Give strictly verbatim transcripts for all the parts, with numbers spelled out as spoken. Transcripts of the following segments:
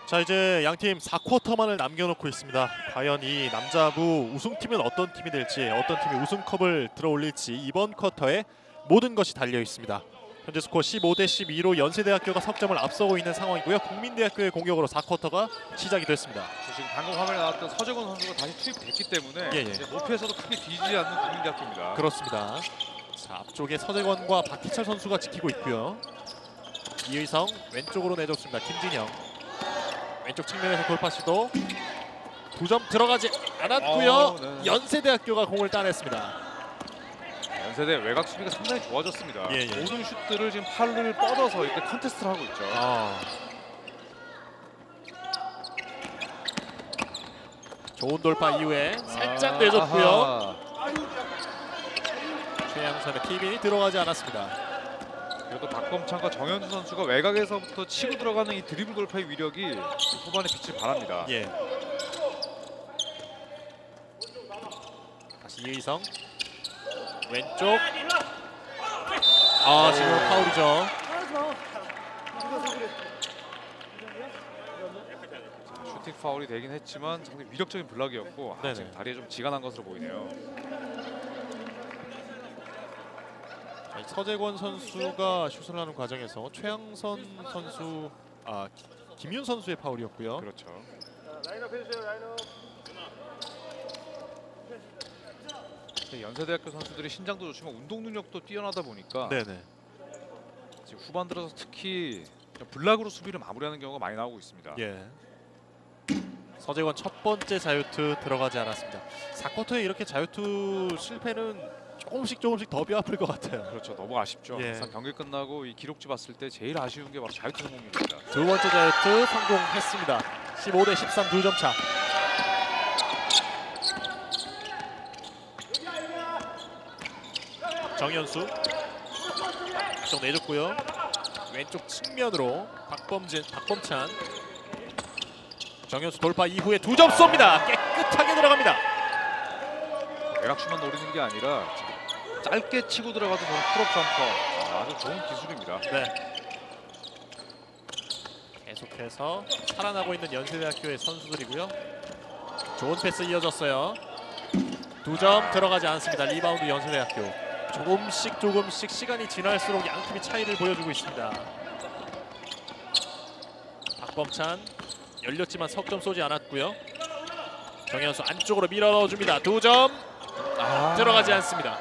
자, 이제 양팀 사 쿼터만을 남겨놓고 있습니다. 과연 이 남자부 우승팀은 어떤 팀이 될지, 어떤 팀이 우승컵을 들어올릴지 이번 쿼터에 모든 것이 달려 있습니다. 현재 스코어 십오 대 십이로 연세대학교가 석점을 앞서고 있는 상황이고요. 국민대학교의 공격으로 사 쿼터가 시작이 됐습니다. 지금 방금 화면에 나왔던 서재권 선수가 다시 투입됐기 때문에 예, 예. 이제 높이에서도 크게 뒤지지 않는 국민대학교입니다. 그렇습니다. 자, 앞쪽에 서재권과 박희철 선수가 지키고 있고요. 이의성 왼쪽으로 내줬습니다. 김진영 왼쪽 측면에서 돌파 시도 두 점 들어가지 않았고요. 어, 네. 연세대학교가 공을 따냈습니다. 연세대 외곽 수비가 상당히 좋아졌습니다. 예, 예. 모든 슛들을 지금 팔을 뻗어서 이렇게 컨테스트를 하고 있죠. 아. 좋은 돌파 이후에 살짝 아, 내줬고요. 아하. 최양선의 티빈이 들어가지 않았습니다. 그래도 박범찬과 정현주 선수가 외곽에서부터 치고 들어가는 이 드리블 돌파의 위력이 후반에 빛을 발합니다. 예. 다시 이의성 왼쪽. 아, 지금 파울이죠. 슈팅 파울이 되긴 했지만 상당히 위력적인 블락이었고 아, 지금 다리에 좀 지가 난 것으로 보이네요. 자, 서재권 선수가 슛을 하는 과정에서 최양선 선수, 아 김윤 선수의 파울이었고요. 그렇죠. 라인업 해주세요. 라인업. 연세대학교 선수들이 신장도 좋지만 운동 능력도 뛰어나다 보니까 네네. 지금 후반 들어서 특히 블락으로 수비를 마무리하는 경우가 많이 나오고 있습니다. 예. 서재권 첫 번째 자유투 들어가지 않았습니다. 사 쿼터에 이렇게 자유투 실패는 조금씩 조금씩 더 뼈 아플 것 같아요. 그렇죠. 너무 아쉽죠. 예. 항상 경기 끝나고 이 기록지 봤을 때 제일 아쉬운 게 바로 자유투 성공입니다. 두 번째 자유투 성공했습니다. 십오 대 십삼 두 점 차. 정현수 쪽 내줬고요. 왼쪽 측면으로 박범진, 박범찬. 정현수 돌파 이후에 두 점 쏩니다. 깨끗하게 들어갑니다. 외곽슛만 노리는 게 아니라 짧게 치고 들어가도 저는 풀업 점퍼 아주 좋은 기술입니다. 네. 계속해서 살아나고 있는 연세대학교의 선수들이고요. 좋은 패스 이어졌어요. 두 점 들어가지 않습니다. 리바운드 연세대학교. 조금씩 조금씩 시간이 지날수록 양팀이 차이를 보여주고 있습니다. 박범찬 열렸지만 석점 쏘지 않았고요. 정현수 안쪽으로 밀어 넣어줍니다. 두 점 아. 들어가지 않습니다.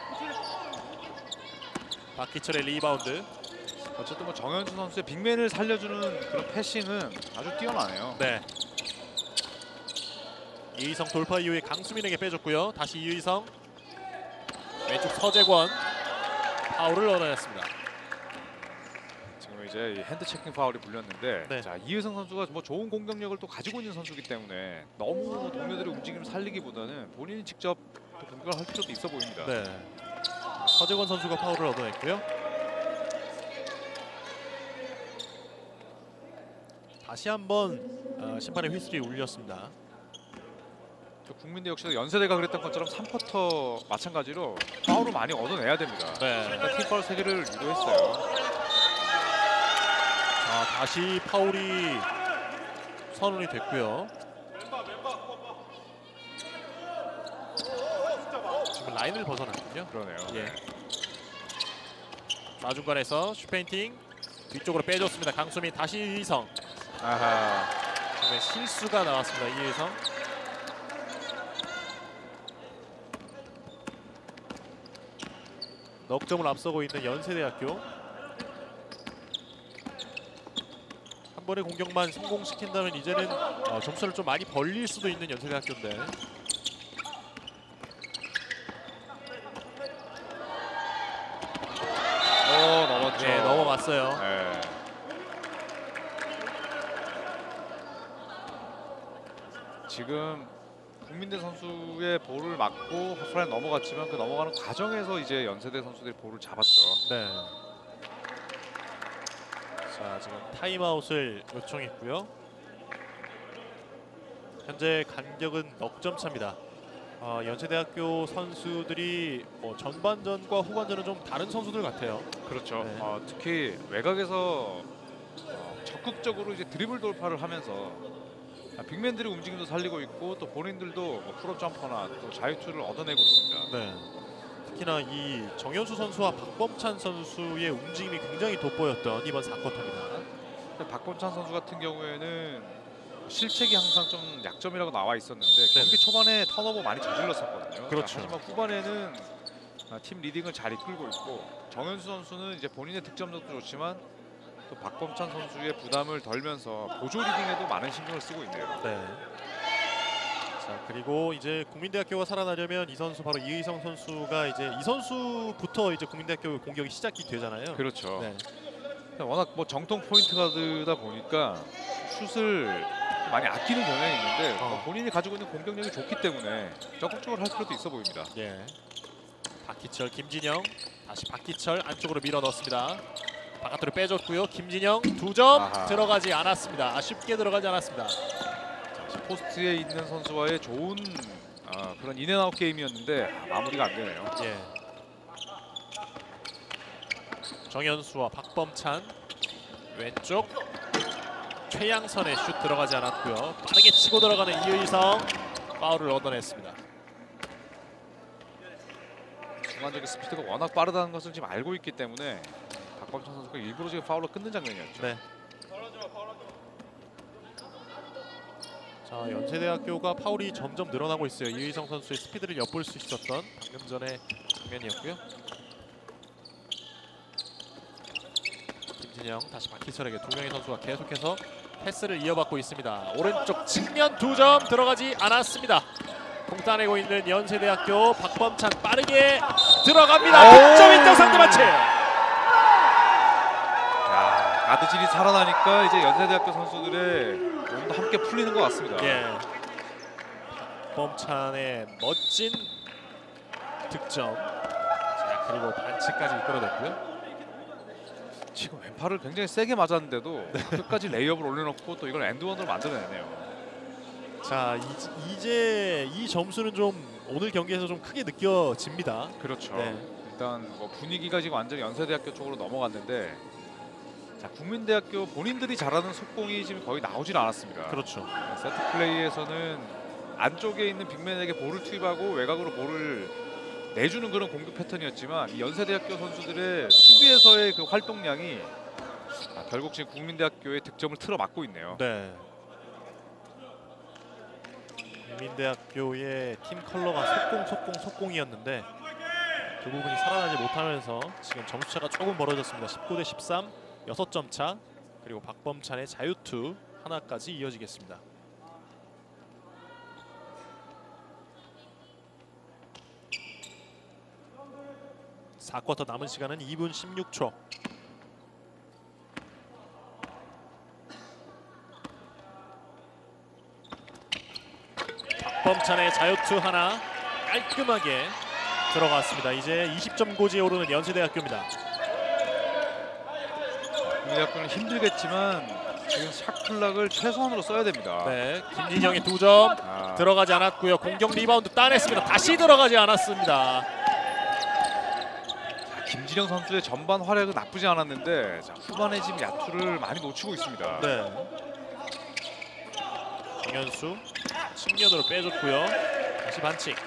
박희철의 리바운드. 어쨌든 뭐 정현수 선수의 빅맨을 살려주는 그런 패싱은 아주 뛰어나네요. 네. 이의성 돌파 이후에 강수민에게 빼줬고요. 다시 이의성. 왼쪽 서재권 파울을 얻어냈습니다. 지금 이제 이 핸드 체킹 파울이 불렸는데 네. 자 이의성 선수가 뭐 좋은 공격력을 또 가지고 있는 선수이기 때문에 너무 동료들의 움직임을 살리기보다는 본인이 직접 또 공격을 할 필요도 있어 보입니다. 네. 서재권 선수가 파울을 얻어냈고요. 다시 한번 어, 심판의 휘슬이 울렸습니다. 국민대 역시도 연세대가 그랬던 것처럼 삼 쿼터 마찬가지로 파울을 많이 얻어내야 됩니다. 네. 그러니까 팀 파울 세 개를 유도했어요. 자, 다시 파울이 선언이 됐고요. 지금 라인을 벗어났군요. 그러네요. 예. 좌중간에서 슈페인팅 뒤쪽으로 빼줬습니다. 강수민 다시 이의성. 아하. 지금 실수가 나왔습니다. 이의성. 넉 점을 앞서고 있는 연세대학교. 한 번의 공격만 성공시킨다면 이제는 어, 점수를 좀 많이 벌릴 수도 있는 연세대학교인데. 어 넘었죠. 네, 넘어갔어요. 네. 지금 국민대 선수의 볼을 맞고 하프라인 넘어갔지만 그 넘어가는 과정에서 이제 연세대 선수들이 볼을 잡았죠. 네. 자, 지금 타임아웃을 요청했고요. 현재 간격은 넉 점 차입니다. 어, 연세대학교 선수들이 뭐 전반전과 후반전은 좀 다른 선수들 같아요. 그렇죠. 네. 어, 특히 외곽에서 어, 적극적으로 이제 드리블 돌파를 하면서 빅맨들의 움직임도 살리고 있고 또 본인들도 뭐 풀업 점퍼나 또 자유투를 얻어내고 있습니다. 네. 특히나 이 정현수 선수와 박범찬 선수의 움직임이 굉장히 돋보였던 이번 사 쿼터입니다. 박범찬 선수 같은 경우에는 실책이 항상 좀 약점이라고 나와 있었는데 네네. 경기 초반에 턴오버 많이 저질렀었거든요. 그렇죠. 하지만 후반에는 팀 리딩을 잘 이끌고 있고 정현수 선수는 이제 본인의 득점력도 좋지만 또 박범찬 선수의 부담을 덜면서 보조 리딩에도 많은 신경을 쓰고 있네요. 네. 자 그리고 이제 국민대학교가 살아나려면 이 선수 바로 이의성 선수가 이제 이 선수부터 이제 국민대학교 공격이 시작이 되잖아요. 그렇죠. 네. 워낙 뭐 정통 포인트 가드다 보니까 슛을 많이 아끼는 경향이 있는데 어. 뭐 본인이 가지고 있는 공격력이 좋기 때문에 적극적으로 할 필요도 있어 보입니다. 예. 박희철, 김진영 다시 박희철 안쪽으로 밀어 넣습니다. 바깥으로 빼줬고요. 김진영 두 점 아하. 들어가지 않았습니다. 아쉽게 들어가지 않았습니다. 포스트에 있는 선수와의 좋은 아, 그런 인앤아웃 게임이었는데 마무리가 안 되네요. 예. 정현수와 박범찬 왼쪽 최양선의 슛 들어가지 않았고요. 빠르게 치고 들어가는 이의성 파울을 얻어냈습니다. 중간적인 스피드가 워낙 빠르다는 것을 지금 알고 있기 때문에 박범찬 선수가 일부러 지금 파울로 끊는 장면이었죠. 네. 자 연세대학교가 파울이 점점 늘어나고 있어요. 이의성 선수의 스피드를 엿볼 수 있었던 방금 전의 장면이었고요. 김진영 다시 박희철에게 두 명의 선수가 계속해서 패스를 이어받고 있습니다. 오른쪽 측면 두 점 들어가지 않았습니다. 공 따내고 있는 연세대학교 박범찬 빠르게 들어갑니다. 득점 인정 상대마치. 야, 가드질이 살아나니까 이제 연세대학교 선수들의 몸도 함께 풀리는 것 같습니다. 예. 박범찬의 멋진 득점. 자 그리고 반칙까지 이끌어냈고요. 지금 왼팔을 굉장히 세게 맞았는데도 끝까지 레이업을 올려놓고 또 이걸 엔드원으로 만들어내네요. 자 이제, 이제 이 점수는 좀 오늘 경기에서 좀 크게 느껴집니다. 그렇죠. 네. 일단 뭐 분위기가 지금 완전 연세대학교 쪽으로 넘어갔는데 자 국민대학교 본인들이 잘하는 속공이 지금 거의 나오질 않았습니다. 그렇죠. 세트 플레이에서는 안쪽에 있는 빅맨에게 볼을 투입하고 외곽으로 볼을 내주는 그런 공격 패턴이었지만 이 연세대학교 선수들의 수비에서의 그 활동량이 아, 결국 지금 국민대학교의 득점을 틀어 막고 있네요. 네. 국민대학교의 팀 컬러가 속공, 속공, 속공이었는데 그 부분이 살아나지 못하면서 지금 점수차가 조금 벌어졌습니다. 십구 대 십삼, 여섯 점 차. 그리고 박범찬의 자유투 하나까지 이어지겠습니다. 사 쿼터 남은 시간은 이 분 십육 초. 박범찬의 자유투 하나 깔끔하게 들어갔습니다. 이제 이십 점 고지에 오르는 연세대학교입니다. 국민대학교는 힘들겠지만 지금 샷클락을 최소한으로 써야 됩니다. 네, 김진영의 두 점 아, 들어가지 않았고요. 공격 리바운드 따냈습니다. 다시 들어가지 않았습니다. 김진영 선수의 전반 활약은 나쁘지 않았는데 자, 후반에 지금 야투를 많이 놓치고 있습니다. 네. 정현수 측면으로 빼줬고요. 다시 반칙.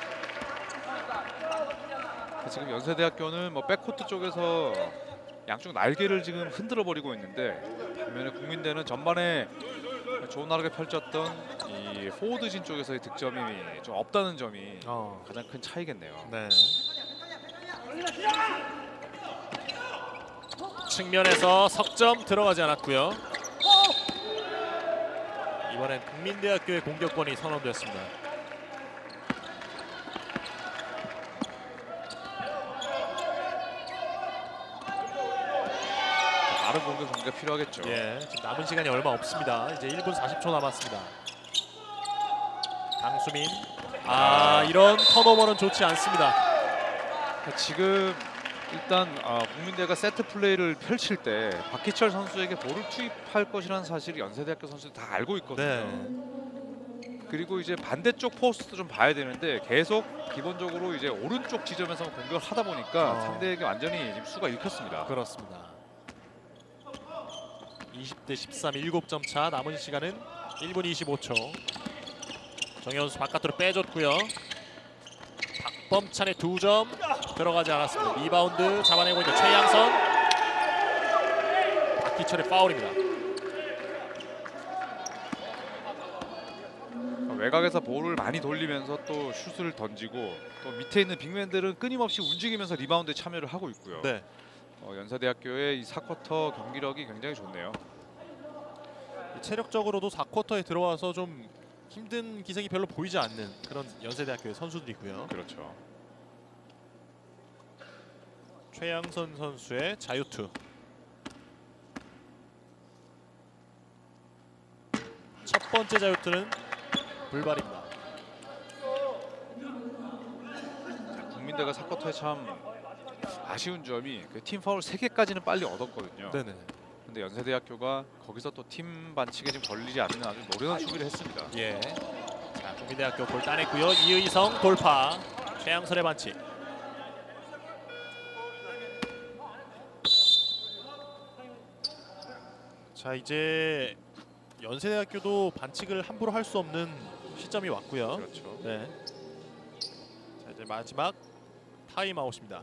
지금 연세대학교는 뭐 백코트 쪽에서 양쪽 날개를 지금 흔들어 버리고 있는데 반면에 국민대는 전반에 좋은 활약을 펼쳤던 이 포워드진 쪽에서의 득점이 좀 없다는 점이 어. 가장 큰 차이겠네요. 네. 측면에서 석점 들어가지 않았고요. 이번엔 국민대학교의 공격권이 선언됐습니다. 다른 공격 전개가 필요하겠죠. 예, 지금 남은 시간이 얼마 없습니다. 이제 일 분 사십 초 남았습니다. 강수민. 아, 이런 턴오버는 좋지 않습니다. 지금 일단 어, 국민대가 세트 플레이를 펼칠 때 박희철 선수에게 볼을 투입할 것이라는 사실을 연세대학교 선수들 다 알고 있거든요. 네. 그리고 이제 반대쪽 포스트도 좀 봐야 되는데 계속 기본적으로 이제 오른쪽 지점에서 공격을 하다 보니까 어. 상대에게 완전히 지금 수가 읽혔습니다. 그렇습니다. 이십 대 십삼 일곱 점 차. 남은 시간은 일 분 이십오 초. 정현수 바깥으로 빼줬고요. 박범찬의 두 점 들어가지 않았습니다. 리바운드 잡아내고 있는 최양선. 박기철의 파울입니다. 외곽에서 볼을 많이 돌리면서 또 슛을 던지고 또 밑에 있는 빅맨들은 끊임없이 움직이면서 리바운드에 참여를 하고 있고요. 네. 어, 연세대학교의 이 사 쿼터 경기력이 굉장히 좋네요. 체력적으로도 사 쿼터에 들어와서 좀 힘든 기색이 별로 보이지 않는 그런 연세대학교의 선수들이고요. 그렇죠. 최양선 선수의 자유투. 첫 번째 자유투는 불발입니다. 국민대가 사 쿼터에 참 아쉬운 점이 그 팀 파울 세 개까지는 빨리 얻었거든요. 네네. 근데 연세대학교가 거기서 또 팀 반칙에 좀 걸리지 않는 아주 노련한 수비를 했습니다. 예. 자, 국민대학교 볼 따냈고요. 이의성 돌파. 최양선의 반칙. 자, 이제 연세대학교도 반칙을 함부로 할 수 없는 시점이 왔고요. 그렇죠. 네. 자, 이제 마지막 타임아웃입니다.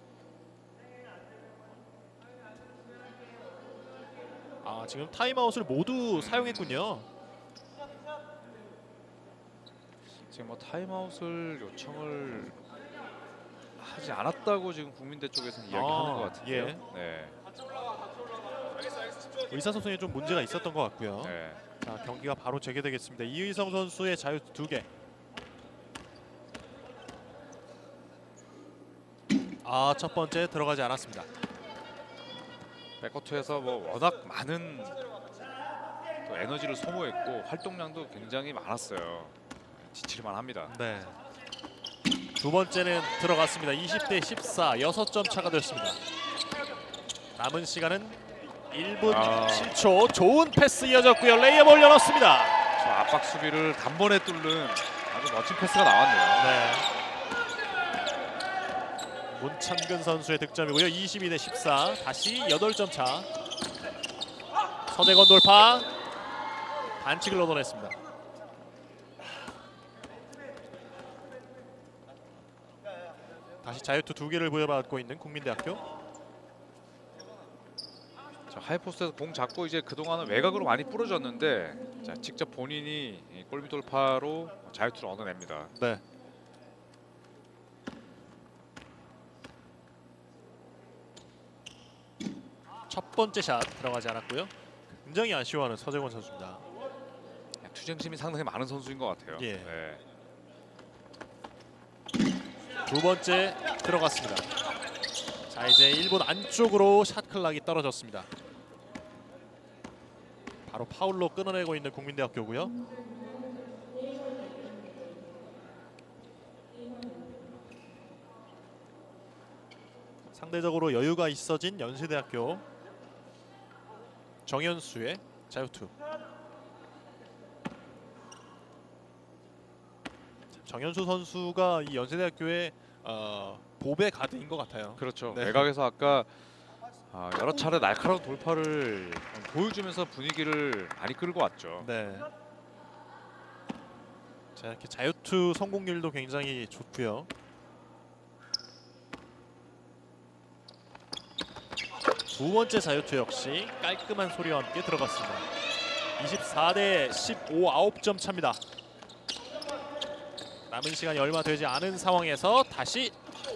아, 지금 타임아웃을 모두 사용했군요. 지금 뭐 타임아웃을 요청을 하지 않았다고 지금 국민대 쪽에서는 이야기하는 아, 것 같은데요. 예. 네. 의사소통에 좀 문제가 있었던 것 같고요. 네. 자, 경기가 바로 재개되겠습니다. 이의성 선수의 자유투 두 개. 아, 첫 번째 들어가지 않았습니다. 백코트에서 뭐 워낙 많은 또 에너지를 소모했고 활동량도 굉장히 많았어요. 지칠만 합니다. 네. 두 번째는 들어갔습니다. 이십 대 십사, 여섯 점 차가 됐습니다. 남은 시간은 일 분 아. 칠 초. 좋은 패스 이어졌고요. 레이업 올려놓습니다. 저 압박 수비를 단번에 뚫는 아주 멋진 패스가 나왔네요. 네. 문찬근 선수의 득점이고요. 이십이 대 십사. 다시 여덟 점 차. 서대건 돌파. 반칙을 얻어냈습니다. 다시 자유투 두 개를 부여받고 있는 국민대학교. 자, 하이포스트에서 공 잡고 이제 그동안은 외곽으로 많이 뿌려졌는데 자, 직접 본인이 이 골밑 돌파로 자유투를 얻어냅니다. 네. 첫 번째 샷 들어가지 않았고요. 굉장히 아쉬워하는 서재권 선수입니다. 투쟁심이 상당히 많은 선수인 것 같아요. 예. 네. 두 번째 들어갔습니다. 자, 이제 일 분 안쪽으로 샷 클락이 떨어졌습니다. 바로 파울로 끊어내고 있는 국민대학교고요. 상대적으로 여유가 있어진 연세대학교. 정현수의 자유투. 정현수 선수가 이 연세대학교의 어, 보배 가드인 것 같아요. 그렇죠. 네. 외곽에서 아까 아, 여러 차례 날카로운 돌파를 보여주면서 분위기를 많이 끌고 왔죠. 네. 자, 이렇게 자유투 성공률도 굉장히 좋고요. 두 번째 자유투 역시 깔끔한 소리와 함께 들어갔습니다. 이십사 대 십오, 아홉 점 차입니다. 남은 시간이 얼마 되지 않은 상황에서 다시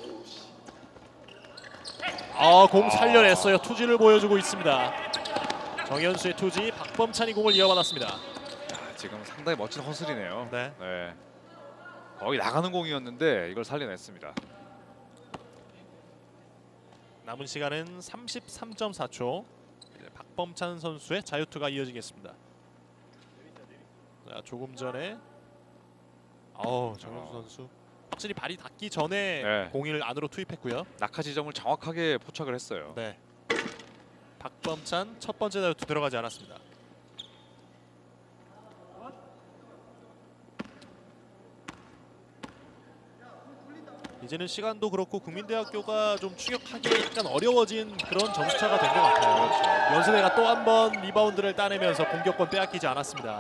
아, 공 살려냈어요. 투지를 보여주고 있습니다. 정현수의 투지, 박범찬이 공을 이어받았습니다. 자, 지금 상당히 멋진 허슬이네요. 네. 네. 거의 나가는 공이었는데 이걸 살려냈습니다. 남은 시간은 삼십삼 점 사 초. 박범찬 선수의 자유투가 이어지겠습니다. 자, 조금 전에 어, 정현수 어. 선수 확실히 발이 닿기 전에 네. 공을 안으로 투입했고요. 낙하 지점을 정확하게 포착을 했어요. 네. 박범찬 첫 번째 자유투 들어가지 않았습니다. 이제는 시간도 그렇고 국민대학교가 좀 추격하기 약간 어려워진 그런 점수차가 된 것 같아요. 그렇죠. 연세대가 또 한 번 리바운드를 따내면서 공격권 빼앗기지 않았습니다.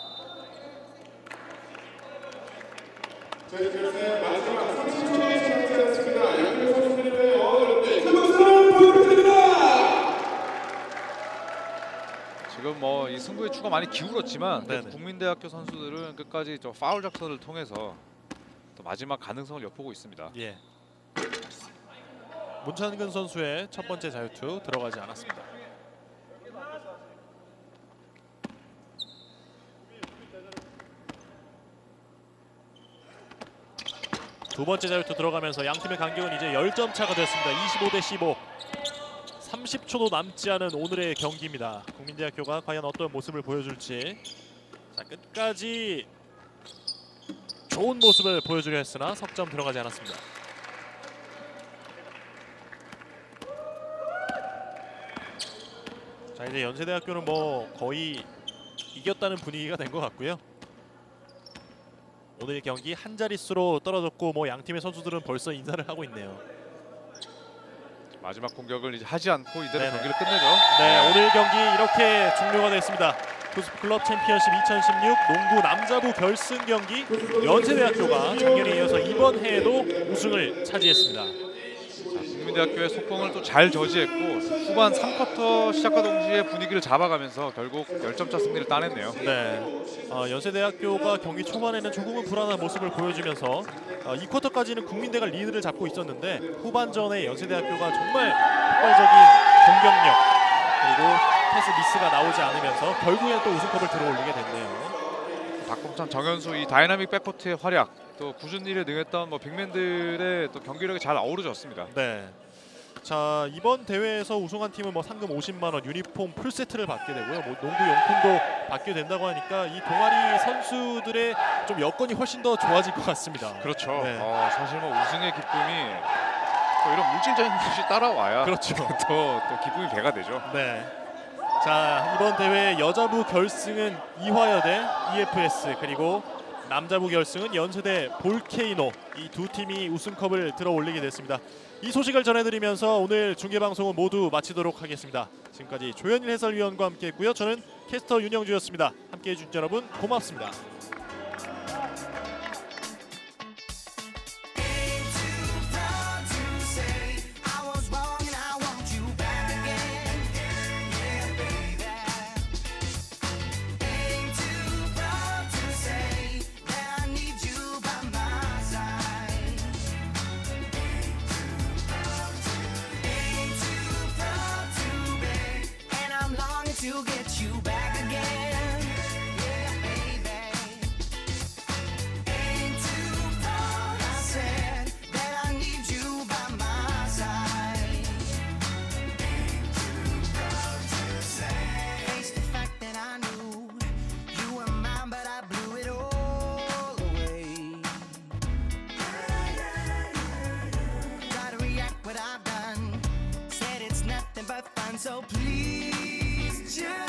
지금 뭐 이 승부의 추가 많이 기울었지만 네네. 국민대학교 선수들은 끝까지 저 파울 작전을 통해서 또 마지막 가능성을 엿보고 있습니다. 예. 문찬근 선수의 첫 번째 자유투 들어가지 않았습니다. 두 번째 자유투 들어가면서 양 팀의 간격은 이제 십 점 차가 됐습니다. 이십오 대 십오. 삼십 초도 남지 않은 오늘의 경기입니다. 국민대학교가 과연 어떤 모습을 보여줄지. 자, 끝까지 좋은 모습을 보여주려 했으나 석점 들어가지 않았습니다. 자, 이제 연세대학교는 뭐 거의 이겼다는 분위기가 된 것 같고요. 오늘 경기 한 자릿수로 떨어졌고 뭐 양 팀의 선수들은 벌써 인사를 하고 있네요. 마지막 공격을 이제 하지 않고 이대로 네네. 경기를 끝내죠. 네, 오늘 경기 이렇게 종료가 됐습니다. 구스클럽 챔피언십 이천십육 농구 남자부 결승 경기 연세대학교가 작년에 이어서 이번 해에도 우승을 차지했습니다. 자, 국민대학교의 속공을 또 잘 저지했고 후반 삼 쿼터 시작과 동시에 분위기를 잡아가면서 결국 십 점 차 승리를 따냈네요. 네, 어, 연세대학교가 경기 초반에는 조금은 불안한 모습을 보여주면서 어, 이 쿼터까지는 국민대가 리드를 잡고 있었는데 후반전에 연세대학교가 정말 폭발적인 공격력 그리고 패스 미스가 나오지 않으면서 결국엔 또 우승컵을 들어올리게 됐네요. 박봉찬, 정현수 이 다이나믹 백코트의 활약, 또 꾸준히 일에 능했던 뭐 빅맨들의 또 경기력이 잘 어우러졌습니다. 네. 자, 이번 대회에서 우승한 팀은 뭐 상금 오십만 원, 유니폼 풀 세트를 받게 되고요. 뭐 농구 용품도 받게 된다고 하니까 이 동아리 선수들의 좀 여건이 훨씬 더 좋아질 것 같습니다. 그렇죠. 네. 어, 사실 뭐 우승의 기쁨이 또 이런 물질적인 것이 따라와야 그렇죠. 또, 또 기쁨이 배가 되죠. 네. 자, 이번 대회 여자부 결승은 이화여대 이에프에스 그리고 남자부 결승은 연세대 볼케이노 이 두 팀이 우승컵을 들어올리게 됐습니다. 이 소식을 전해드리면서 오늘 중계방송은 모두 마치도록 하겠습니다. 지금까지 조현일 해설위원과 함께했고요. 저는 캐스터 윤영주였습니다. 함께해 주신 여러분 고맙습니다. To get you back again, yeah, baby. Ain't too proud. I said that I need you by my side. Ain't too proud to say. Face the fact that I knew you were mine, but I blew it all away. Try to react what I've done. Said it's nothing but fun, so please. Just